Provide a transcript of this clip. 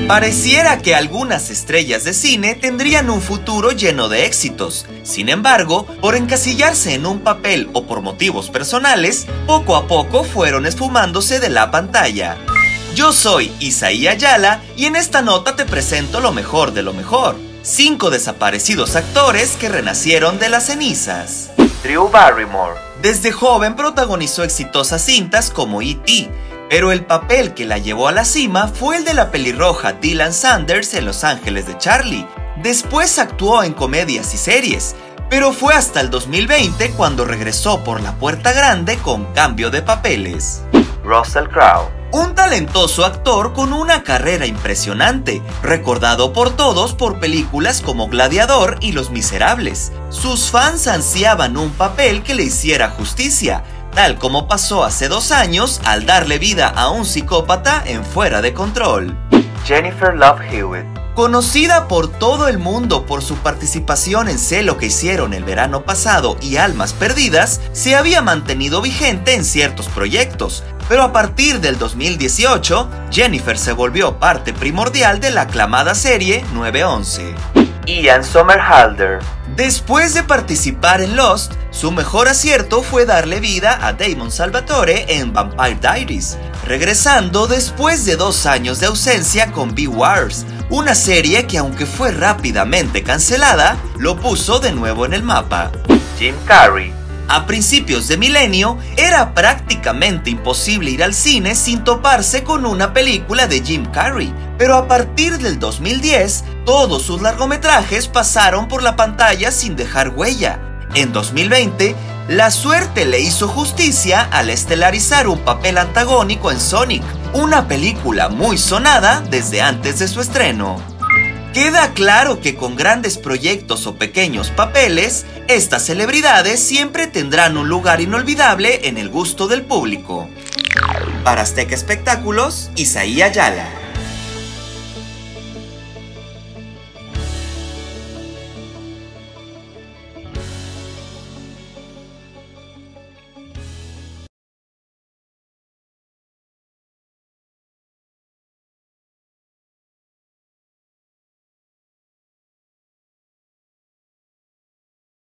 Pareciera que algunas estrellas de cine tendrían un futuro lleno de éxitos. Sin embargo, por encasillarse en un papel o por motivos personales, poco a poco fueron esfumándose de la pantalla. Yo soy Isaí Ayala y en esta nota te presento lo mejor de lo mejor. 5 desaparecidos actores que renacieron de las cenizas. Drew Barrymore. Desde joven protagonizó exitosas cintas como E.T., pero el papel que la llevó a la cima fue el de la pelirroja Dylan Sanders en Los Ángeles de Charlie. Después actuó en comedias y series, pero fue hasta el 2020 cuando regresó por la puerta grande con cambio de papeles. Russell Crowe. Un talentoso actor con una carrera impresionante, recordado por todos por películas como Gladiador y Los Miserables. Sus fans ansiaban un papel que le hiciera justicia, tal como pasó hace 2 años al darle vida a un psicópata en Fuera de Control. Jennifer Love Hewitt. Conocida por todo el mundo por su participación en Sé lo que hicieron el verano pasado y Almas perdidas, se había mantenido vigente en ciertos proyectos, pero a partir del 2018, Jennifer se volvió parte primordial de la aclamada serie 911. Ian Somerhalder. Después de participar en Lost, su mejor acierto fue darle vida a Damon Salvatore en Vampire Diaries, regresando después de 2 años de ausencia con Beowulf, una serie que aunque fue rápidamente cancelada, lo puso de nuevo en el mapa. Jim Carrey. A principios de milenio, era prácticamente imposible ir al cine sin toparse con una película de Jim Carrey, pero a partir del 2010, todos sus largometrajes pasaron por la pantalla sin dejar huella. En 2020, la suerte le hizo justicia al estelarizar un papel antagónico en Sonic, una película muy sonada desde antes de su estreno. Queda claro que con grandes proyectos o pequeños papeles, estas celebridades siempre tendrán un lugar inolvidable en el gusto del público. Para Azteca Espectáculos, Isaí Ayala.